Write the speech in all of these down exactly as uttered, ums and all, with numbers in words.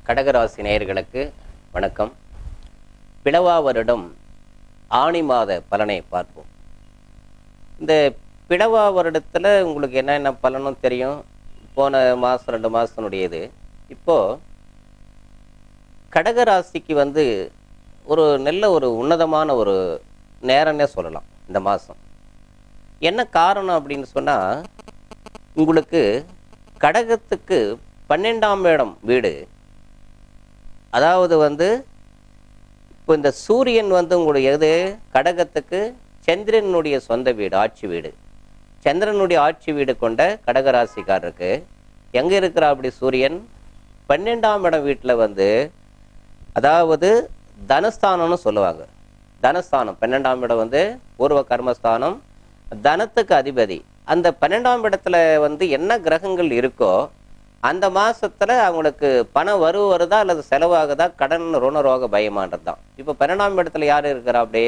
கடகராசி நேயர்களுக்கு வணக்கம். பிளவா வருடம் ஆணி மாத பலனை பார்ப்போம். இந்த பிளவா வருடத்தில் உங்களுக்கு என்னென்ன பலனும் தெரியும். போன மாதம் ரெண்டு மாதத்தினுடையது. இப்போது கடகராசிக்கு வந்து ஒரு நல்ல ஒரு உன்னதமான ஒரு நேரம்னே சொல்லலாம். இந்த மாதம் என்ன காரணம் அப்படின்னு சொன்னால், உங்களுக்கு கடகத்துக்கு பன்னெண்டாம் இடம் வீடு. அதாவது வந்து இப்போ இந்த சூரியன் வந்து உங்களுடைய எது கடகத்துக்கு சந்திரனுடைய சொந்த வீடு, ஆட்சி வீடு. சந்திரனுடைய ஆட்சி வீடு கொண்ட கடகராசிக்காரருக்கு எங்கே இருக்கிறா அப்படி சூரியன் பன்னெண்டாம் இடம் வீட்டில் வந்து, அதாவது தனஸ்தானம்னு சொல்லுவாங்க. தனஸ்தானம் பன்னெண்டாம் இடம் வந்து பூர்வ கர்மஸ்தானம், தனத்துக்கு அதிபதி. அந்த பன்னெண்டாம் இடத்துல வந்து என்ன கிரகங்கள் இருக்கோ அந்த மாசத்துல அவங்களுக்கு பணம் வரு வருதா அல்லது செலவாகுதா, கடன் ருண ரோக பயமானது தான். இப்போ பன்னெண்டாம் இடத்துல யார் இருக்கிறா அப்படியே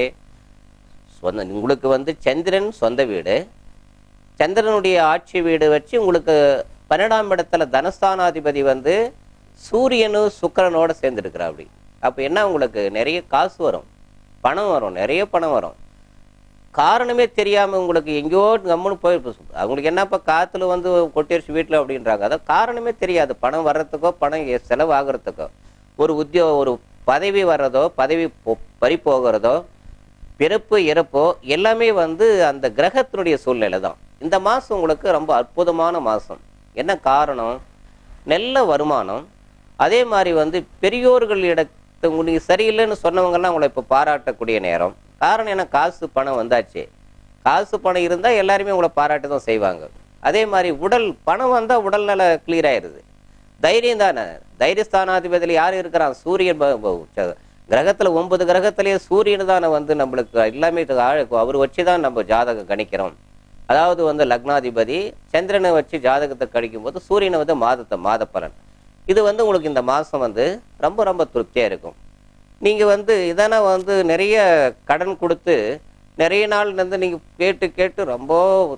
சொந்த உங்களுக்கு வந்து சந்திரன் சொந்த வீடு, சந்திரனுடைய ஆட்சி வீடு வச்சு உங்களுக்கு பன்னெண்டாம் இடத்துல தனஸ்தானாதிபதி வந்து சூரியனும் சுக்கிரனோட சேர்ந்துருக்கிறா அப்படி. அப்போ என்ன உங்களுக்கு நிறைய காசு வரும், பணம் வரும், நிறைய பணம் வரும். காரணமே தெரியாமல் உங்களுக்கு எங்கேயோ கம்முன்னு போய் அவங்களுக்கு என்னப்பா காற்றுல வந்து கொட்டிருச்சு வீட்டில் அப்படின்றாங்க. அதான் காரணமே தெரியாது. பணம் வர்றதுக்கோ பணம் செலவாகிறதுக்கோ, ஒரு உத்தியோ ஒரு பதவி வர்றதோ பதவி பறி போகிறதோ பிறப்பு இறப்போ எல்லாமே வந்து அந்த கிரகத்தினுடைய சூழ்நிலை தான். இந்த மாதம் உங்களுக்கு ரொம்ப அற்புதமான மாதம். என்ன காரணம்? நல்ல வருமானம். அதே மாதிரி வந்து பெரியோர்கள் இடத்து நீங்கள் சரியில்லைன்னு சொன்னவங்கெல்லாம் உங்களை இப்போ பாராட்டக்கூடிய நேரம். காரணம் என்ன? காசு பணம் வந்தாச்சு. காசு பணம் இருந்தால் எல்லாருமே உங்களை பாராட்டு தான் செய்வாங்க. அதே மாதிரி உடல் பணம் வந்தால் உடல் நல கிளியர் ஆயிடுது. தைரியம் தானே. தைரியஸ்தானாதிபதியில் யார் இருக்கிறான்? சூரியன். கிரகத்தில் ஒன்பது கிரகத்திலேயே சூரியன் தானே வந்து நம்மளுக்கு எல்லாமே அவர் வச்சு தான் நம்ம ஜாதகம் கணிக்கிறோம். அதாவது வந்து லக்னாதிபதி சந்திரனை வச்சு ஜாதகத்தை கணிக்கும் போது சூரியனை வந்து மாதத்தை மாத பலன். இது வந்து உங்களுக்கு இந்த மாதம் வந்து ரொம்ப ரொம்ப திருப்தியாக இருக்கும். நீங்கள் வந்து இதனால் வந்து நிறைய கடன் கொடுத்து நிறைய நாள் வந்து நீங்கள் கேட்டு கேட்டு ரொம்ப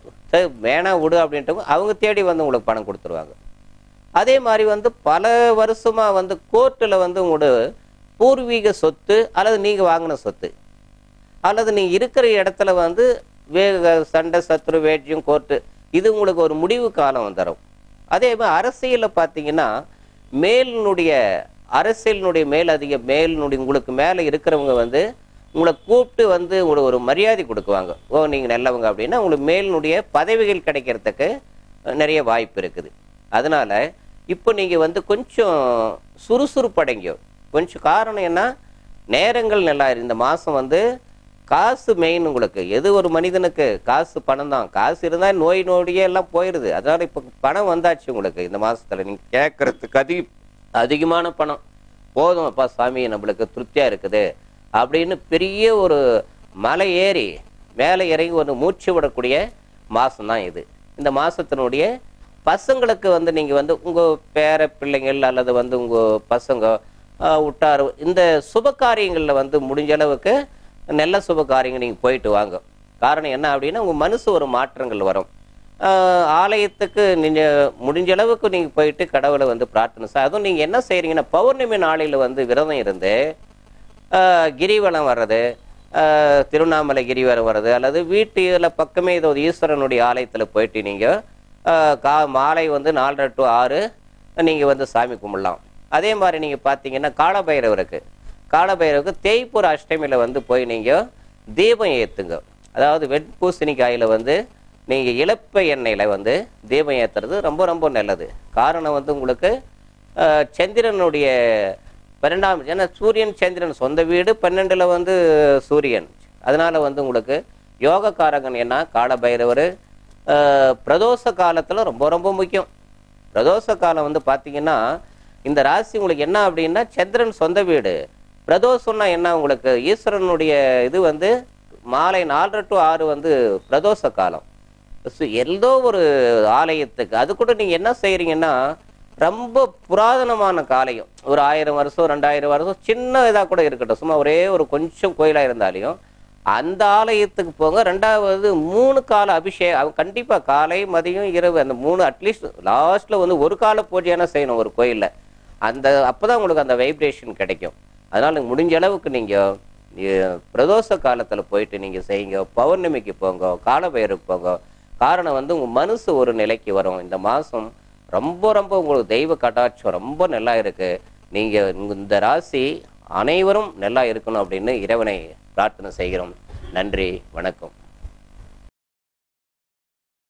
வேணா விடு அப்படின்ட்டு அவங்க தேடி வந்து உங்களுக்கு பணம் கொடுத்துருவாங்க. அதே மாதிரி வந்து பல வருஷமாக வந்து கோர்ட்டில் வந்து உங்களோட பூர்வீக சொத்து அல்லது நீங்கள் வாங்கின சொத்து அல்லது நீங்கள் இருக்கிற இடத்துல வந்து வேக சண்டை சத்ரு வேட்சியம் கோர்ட்டு இது உங்களுக்கு ஒரு முடிவு காலம் வந்துடும். அதே மாதிரி அரசியலில் பார்த்தீங்கன்னா மேலினுடைய அரசியலினுடைய மேல் அதிக மேலினுடைய உங்களுக்கு மேலே இருக்கிறவங்க வந்து உங்களை கூப்பிட்டு வந்து உங்களுக்கு ஒரு மரியாதை கொடுக்குவாங்க. ஓ நீங்கள் நல்லவங்க அப்படின்னா உங்களுக்கு மேலினுடைய பதவிகள் கிடைக்கிறதுக்கு நிறைய வாய்ப்பு இருக்குது. அதனால் இப்போ நீங்கள் வந்து கொஞ்சம் சுறுசுறுப்படைங்க கொஞ்சம். காரணம் என்ன? நேரங்கள் நல்லா இந்த மாதம் வந்து காசு மெயின். உங்களுக்கு எது ஒரு மனிதனுக்கு காசு பணம் தான். காசு இருந்தால் நோய் நோடியே எல்லாம் போயிடுது. அதனால் இப்போ பணம் வந்தாச்சு உங்களுக்கு இந்த மாதத்தில். நீங்கள் கேட்குறதுக்கு அதிக அதிகமான பணம் போதும் அப்பா சாமி நம்மளுக்கு திருப்தியாக இருக்குது அப்படின்னு பெரிய ஒரு மலை ஏறி மேலே இறங்கி ஒரு மூச்சு விடக்கூடிய மாதம்தான் இது. இந்த மாதத்தினுடைய பசங்களுக்கு வந்து நீங்கள் வந்து உங்கள் பேர பிள்ளைங்கள் அல்லது வந்து உங்கள் பசங்க விட்டார் இந்த சுப காரியங்களில் வந்து முடிஞ்ச அளவுக்கு நல்ல சுப காரியங்கள் நீங்கள் போயிட்டு வாங்க. காரணம் என்ன அப்படின்னா உங்கள் மனசு ஒரு மாற்றங்கள் வரும். ஆலயத்துக்கு நீங்கள் முடிஞ்ச அளவுக்கு நீங்கள் போயிட்டு கடவுளை வந்து பிரார்த்தனை சார். அதுவும் நீங்கள் என்ன செய்கிறீங்கன்னா பௌர்ணமி நாளையில் வந்து விரதம் இருந்து கிரிவலம் வர்றது, திருவண்ணாமலை கிரிவலம் வர்றது அல்லது வீட்டில் பக்கமே ஏதோ ஈஸ்வரனுடைய ஆலயத்தில் போயிட்டு நீங்கள் கா மாலை வந்து நாலரை டு ஆறு நீங்கள் வந்து சாமி கும்பிடலாம். அதே மாதிரி நீங்கள் பார்த்தீங்கன்னா காலபைரவருக்கு காலபைரவருக்கு தேய்புர அஷ்டமியில் வந்து போய் நீங்கள் தீபம் ஏற்றுங்க. அதாவது வெண்பூசணிக்காயில் வந்து நீங்கள் இழப்ப எண்ணெயில் வந்து தீபம் ஏற்றுறது ரொம்ப ரொம்ப நல்லது. காரணம் வந்து உங்களுக்கு சந்திரனுடைய பன்னெண்டாம் ஏன்னா சூரியன் சந்திரன் சொந்த வீடு பன்னெண்டில் வந்து சூரியன். அதனால் வந்து உங்களுக்கு யோகக்காரகன் என்ன காலபைரவர் பிரதோஷ காலத்தில் ரொம்ப ரொம்ப முக்கியம். பிரதோஷ காலம் வந்து பார்த்தீங்கன்னா இந்த ராசி உங்களுக்கு என்ன அப்படின்னா சந்திரன் சொந்த வீடு. பிரதோஷம்னா என்ன உங்களுக்கு ஈஸ்வரனுடைய இது வந்து மாலை நாலரை டு ஆறு வந்து பிரதோஷ காலம். எல்லோ ஒரு ஆலயத்துக்கு அது கூட நீங்கள் என்ன செய்கிறீங்கன்னா ரொம்ப புராதனமான காலையும் ஒரு ஆயிரம் வருஷம் ரெண்டாயிரம் வருஷம் சின்ன இதாக கூட இருக்கட்டும், சும்மா ஒரே ஒரு கொஞ்சம் கோயிலாக இருந்தாலையும் அந்த ஆலயத்துக்கு போங்க. ரெண்டாவது மூணு கால அபிஷேகம் அவங்க கண்டிப்பாக காலை மதியம் இரவு அந்த மூணு அட்லீஸ்ட் லாஸ்ட்டில் வந்து ஒரு கால பூஜையான செய்யணும் ஒரு கோயிலில். அந்த அப்போதான் உங்களுக்கு அந்த வைப்ரேஷன் கிடைக்கும். அதனால் முடிஞ்ச அளவுக்கு நீங்கள் பிரதோஷ காலத்தில் போயிட்டு நீங்கள் செய்யுங்க, பௌர்ணமிக்கு போங்க, காலபைரவுக்கு போங்க. காரணம் வந்து உங்கள் மனசு ஒரு நிலைக்கு வரும். இந்த மாதம் ரொம்ப ரொம்ப உங்களுக்கு தெய்வ கடாட்சம் ரொம்ப நல்லா இருக்குது. நீங்கள் இந்த ராசி அனைவரும் நல்லா இருக்கணும் அப்படின்னு இறைவனை பிரார்த்தனை செய்கிறோம். நன்றி, வணக்கம்.